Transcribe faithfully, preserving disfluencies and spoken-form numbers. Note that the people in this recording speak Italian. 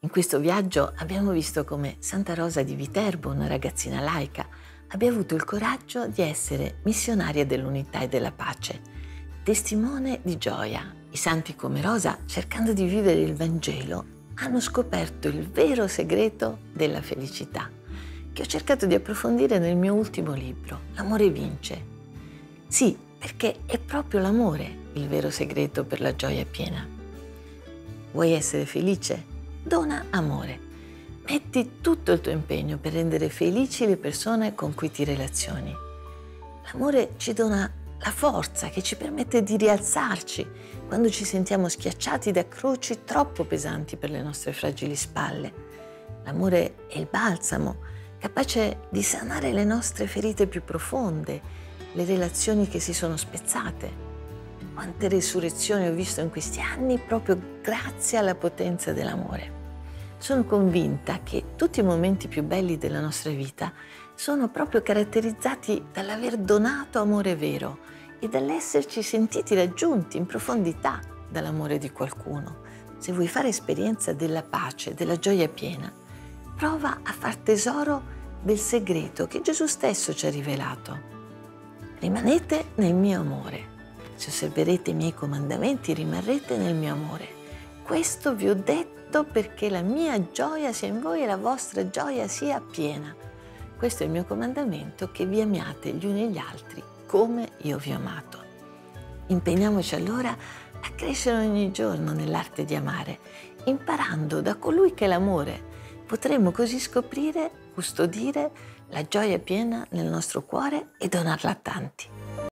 In questo viaggio abbiamo visto come Santa Rosa di Viterbo, una ragazzina laica, abbia avuto il coraggio di essere missionaria dell'unità e della pace, testimone di gioia. I santi come Rosa, cercando di vivere il Vangelo, hanno scoperto il vero segreto della felicità, che ho cercato di approfondire nel mio ultimo libro, L'amore vince. Sì, perché è proprio l'amore il vero segreto per la gioia piena. Vuoi essere felice? Dona amore. Metti tutto il tuo impegno per rendere felici le persone con cui ti relazioni. L'amore ci dona la forza che ci permette di rialzarci quando ci sentiamo schiacciati da croci troppo pesanti per le nostre fragili spalle. L'amore è il balsamo, capace di sanare le nostre ferite più profonde, le relazioni che si sono spezzate. Quante resurrezioni ho visto in questi anni proprio grazie alla potenza dell'amore. Sono convinta che tutti i momenti più belli della nostra vita sono proprio caratterizzati dall'aver donato amore vero e dall'esserci sentiti raggiunti in profondità dall'amore di qualcuno. Se vuoi fare esperienza della pace, della gioia piena, prova a far tesoro del segreto che Gesù stesso ci ha rivelato. Rimanete nel mio amore. Se osserverete i miei comandamenti, rimarrete nel mio amore. Questo vi ho detto perché la mia gioia sia in voi e la vostra gioia sia piena. Questo è il mio comandamento, che vi amiate gli uni gli altri come io vi ho amato. Impegniamoci allora a crescere ogni giorno nell'arte di amare, imparando da colui che è l'amore. Potremo così scoprire, custodire la gioia piena nel nostro cuore e donarla a tanti.